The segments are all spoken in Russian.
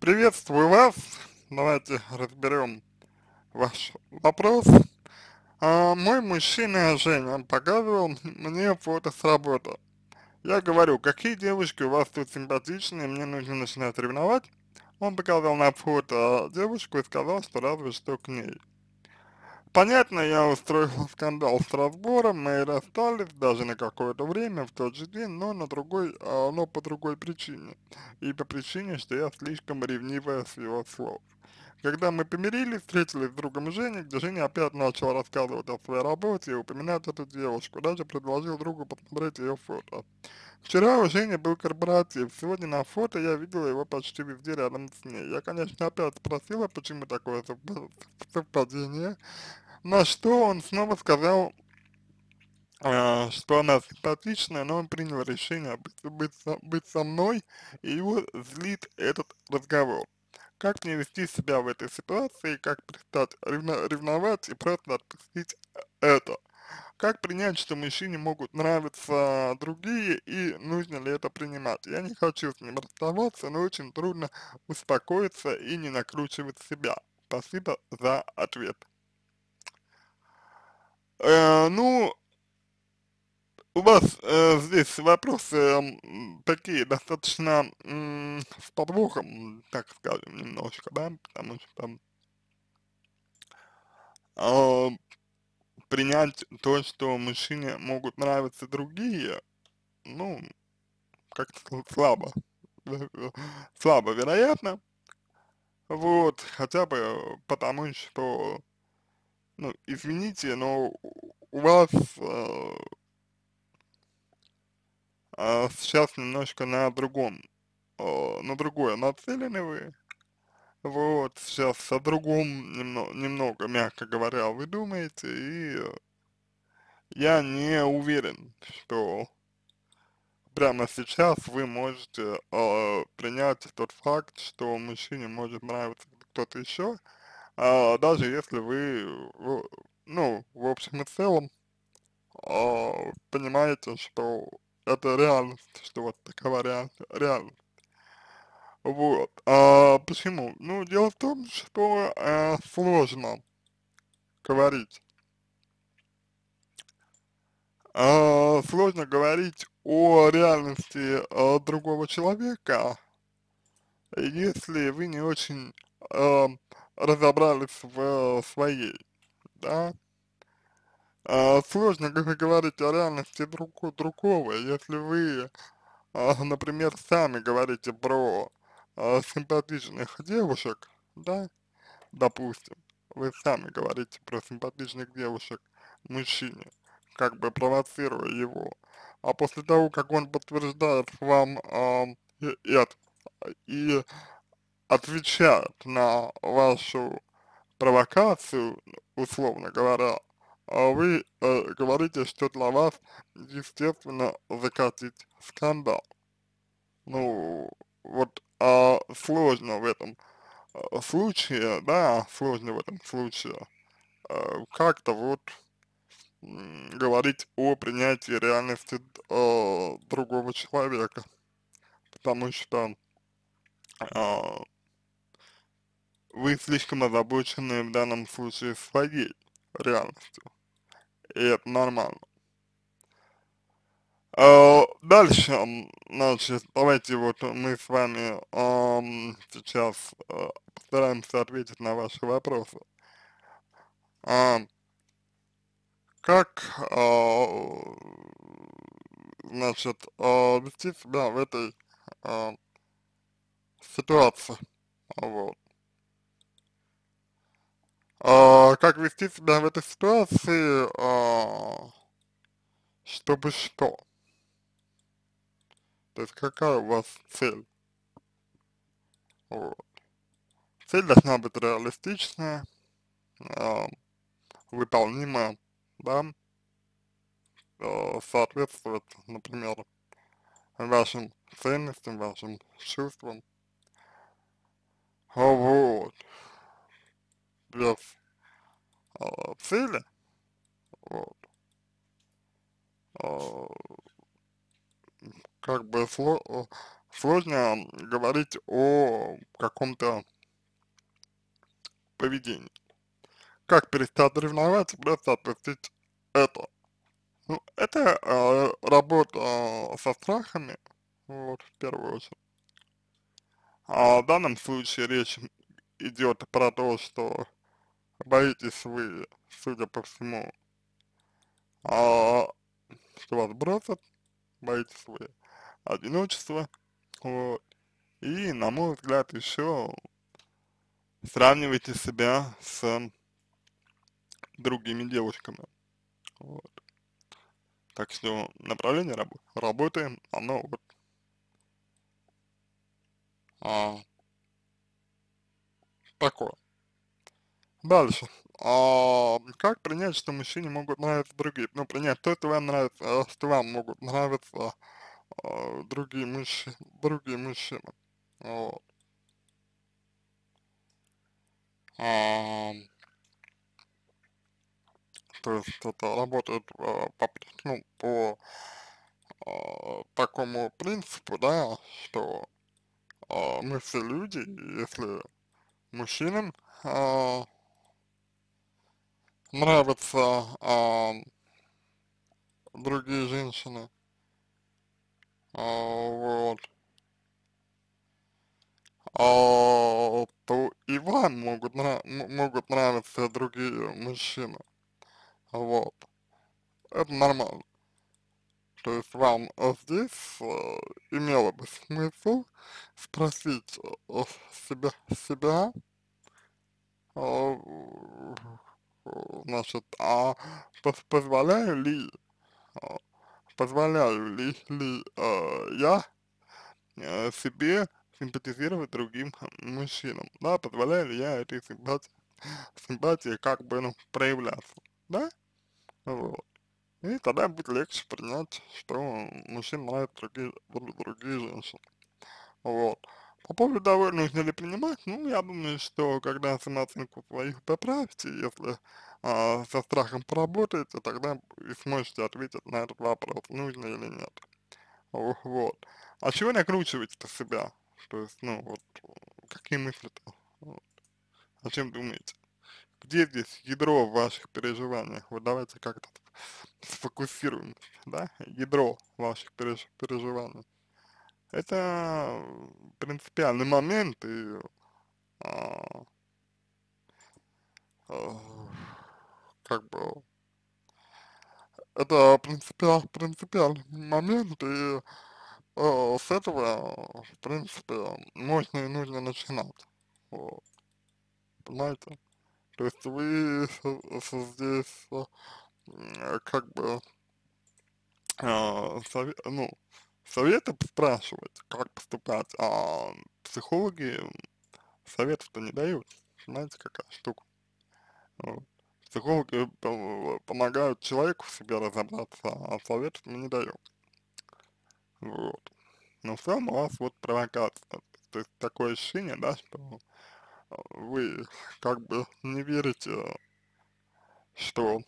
Приветствую вас. Давайте разберем ваш вопрос. Мой мужчина Женя показывал мне фото с работы. Я говорю, какие девушки у вас тут симпатичные, мне нужно начинать ревновать. Он показал на фото девушку и сказал, что разве что к ней. Понятно, я устроил скандал с разбором, мы расстались даже на какое-то время в тот же день, но но по другой причине. И по причине, что я слишком ревнивая с его слов. Когда мы помирились, встретились с другом Женей, где Женя опять начал рассказывать о своей работе и упоминать эту девушку, даже предложил другу посмотреть ее фото. Вчера у Жени был корпоратив, сегодня на фото я видела его почти везде рядом с ней. Я, конечно, опять спросила, почему такое совпадение, на что он снова сказал, что она симпатичная, но он принял решение быть со мной, и его злит этот разговор. Как мне вести себя в этой ситуации, как перестать ревновать и просто отпустить это? Как принять, что мужчине могут нравиться другие и нужно ли это принимать? Я не хочу с ним расставаться, но очень трудно успокоиться и не накручивать себя. Спасибо за ответ. Ну, у вас здесь вопросы такие достаточно с подвохом, так скажем, немножко, да, потому что а, принять то, что мужчине могут нравиться другие, ну, как-то слабо, слабо вероятно, вот, хотя бы потому, что, ну, извините, но у вас сейчас немножко на другое нацелены вы, вот, сейчас о другом немного, мягко говоря, вы думаете, и я не уверен, что прямо сейчас вы можете принять тот факт, что мужчине может нравиться кто-то еще, даже если ну, в общем и целом, понимаете, что это реальность, что вот такова реальность. Вот. Почему? Ну, дело в том, что сложно говорить. Сложно говорить о реальности другого человека, если вы не очень а, разобрались в своей, да. Сложно говорить о реальности другого, если вы, например, сами говорите про симпатичных девушек, да, допустим, вы сами говорите про симпатичных девушек мужчине, как бы провоцируя его, а после того, как он подтверждает вам это и отвечает на вашу провокацию, условно говоря, вы говорите, что для вас естественно закатить скандал. Ну, вот сложно в этом случае, да, сложно в этом случае как-то вот говорить о принятии реальности другого человека, потому что э, вы слишком озабочены в данном случае своей реальностью, и это нормально. Дальше, значит, давайте вот мы с вами сейчас постараемся ответить на ваши вопросы. А, как, значит, вести себя в этой а, ситуации? Вот. Как вести себя в этой ситуации, чтобы что? То есть какая у вас цель? Вот. Цель должна быть реалистичная, а, выполнимая, да, соответствовать, например, вашим ценностям, вашим чувствам. Вот. Без цели, вот, а, как бы сложно говорить о каком-то поведении. Как перестать ревновать и просто отпустить это? Ну, это работа со страхами, вот, в первую очередь. А в данном случае речь идет про то, что боитесь вы, судя по всему, а, что вас бросят, боитесь вы одиночества, вот. И, на мой взгляд, еще сравнивайте себя с другими девушками, вот. Так что направление работы, оно вот а, такое. Дальше. Как принять, что мужчине могут нравиться другие? Ну, принять то, что вам нравится, что вам могут нравиться другие мужчины. Вот. А, То есть это работает ну, по такому принципу, да, что мы все люди, и если мужчинам а, нравятся другие женщины, вот, то и вам могут нравиться другие мужчины, вот, это нормально. То есть вам здесь имело бы смысл спросить себя, а, значит, позволяю ли, а, я себе симпатизировать другим мужчинам, да, позволяю ли я этой симпатии как бы, ну, проявляться, да, вот. И тогда будет легче принять, что мужчинам нравятся другие женщины. Вот. По поводу того, нужно ли принимать, ну, я думаю, что когда самооценку свою поправите, если со страхом поработаете, тогда и сможете ответить на этот вопрос, нужно или нет. Вот. А чего накручиваете-то себя? То есть, ну, вот, какие мысли-то? Вот. О чем думаете? Где здесь ядро в ваших переживаниях? Вот давайте как-то сфокусируем, да? Ядро ваших переживаний. Это принципиальный момент, и а, а, как бы это принципиальный момент, и с этого, в принципе, можно и нужно начинать, вот, понимаете? То есть вы здесь как бы ну, советы спрашивать, как поступать, а психологи советов-то не дают, знаете, какая штука. Вот. Психологи помогают человеку в себе разобраться, а советов мы не даем. Вот. Но в целом у вас вот провокация. То есть такое ощущение, да, что вы как бы не верите, что,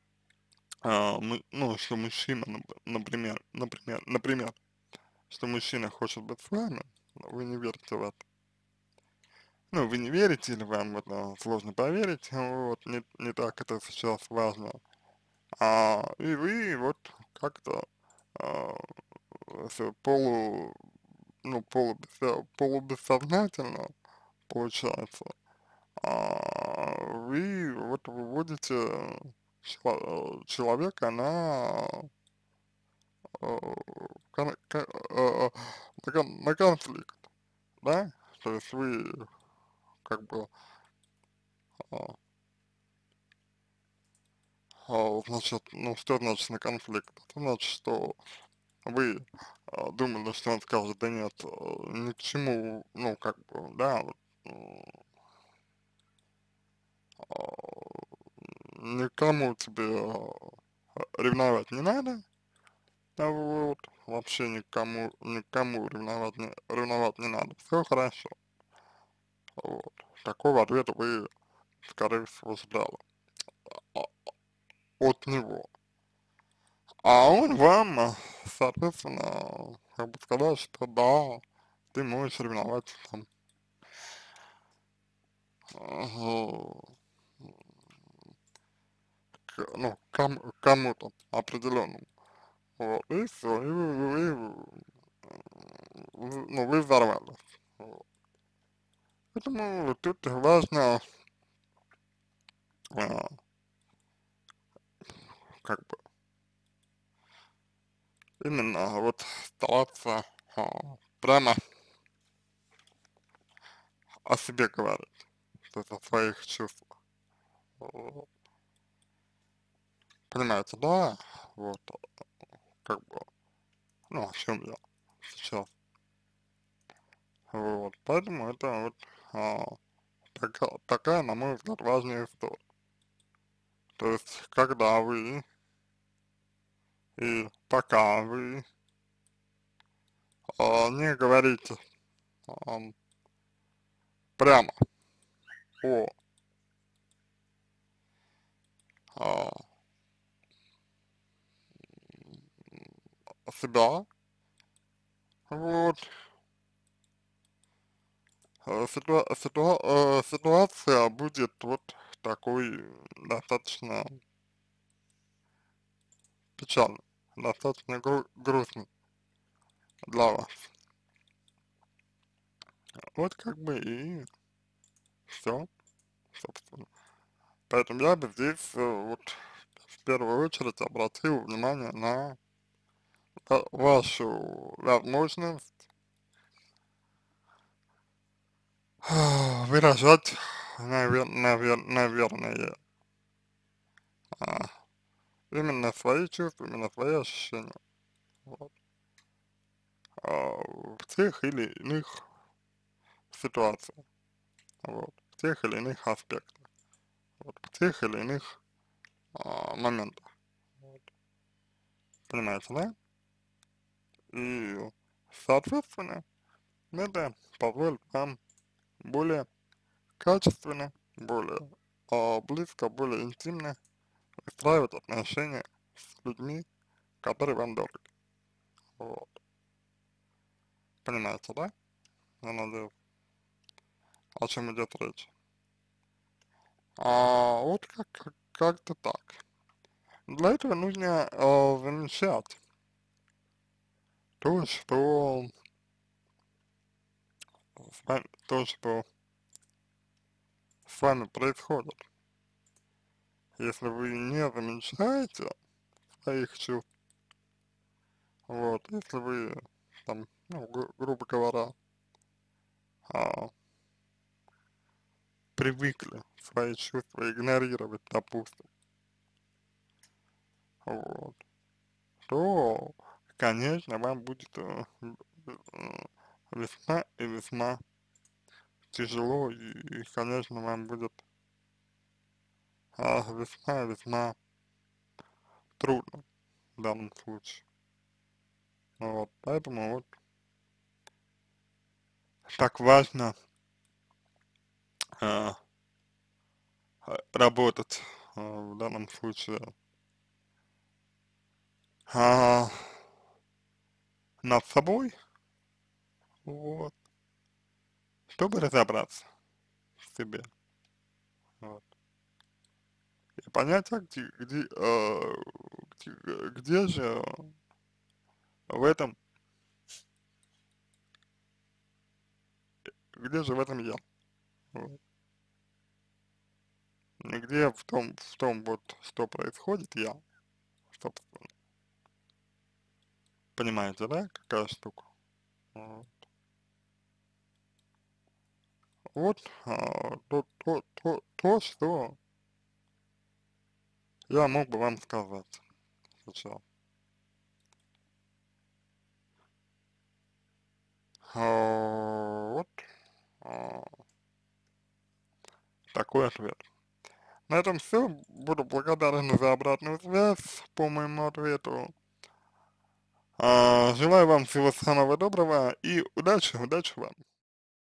ну, что мужчина, например, что мужчина хочет быть с вами, но вы не верите в это. Ну, вы не верите, или вам в это сложно поверить, вот, не так это сейчас важно. И вы вот как-то а, ну, полубессознательно, получается, вы вот выводите человека э, кон- ко- э, на конфликт, да? То есть вы как бы, а, значит, ну, что значит на конфликт? Это значит, что вы думали, что он скажет, да нет, ни к чему, ну, как бы, да, вот, а, никому тебе ревновать не надо, вот, вообще никому ревновать не надо, все хорошо, вот. Такого ответа вы, скорее всего, ждали а, от него. А он вам, соответственно, как бы сказал, что да, ты можешь соревноваться там, э, ну, кому-то определенному. Вот, и все, и ну, вы взорвались. Вот. Поэтому тут важно, а, как бы, именно вот стараться прямо о себе говорить, то есть о своих чувствах. Вот. Понимаете, да? Вот, как бы, ну, о чем я сейчас. Вот, поэтому это вот такая, на мой взгляд, важная история. То есть, когда вы и пока вы не говорите ам, прямо о а, себя, вот, ситуация будет вот такой достаточно печальной, достаточно грустной для вас. Вот как бы и все, собственно. Поэтому я бы здесь вот в первую очередь обратил внимание на вашу возможность выражать, наверное, а, именно свои чувства, именно свои ощущения, вот, в тех или иных ситуациях, вот, в тех или иных аспектах, вот, в тех или иных моментах, вот, понимаете, да? И, соответственно, это позволит вам более качественно, более близко, более интимно выстраивать отношения с людьми, которые вам дороги. Вот. Понимаете, да? Я надеюсь, о чем идет речь. Вот как-то так. Для этого нужно замечать то, что с вами происходит. Если вы не замечаете своих чувств, вот, если вы там, ну, грубо говоря, а, привыкли свои чувства игнорировать, допустим, вот, то, конечно, вам будет весьма и весьма тяжело, и, конечно, вам будет весьма и весьма трудно в данном случае. Вот, поэтому вот так важно а, работать в данном случае а, над собой, вот, чтобы разобраться в себе, вот, и понять, а где же в этом, где же в этом я, вот, где в том вот, что происходит я, собственно, понимаете, да, какая штука, вот, вот то, что я мог бы вам сказать сейчас. Вот а, такой ответ. На этом все. Буду благодарен за обратную связь по моему ответу. Желаю вам всего самого доброго и удачи, удачи вам.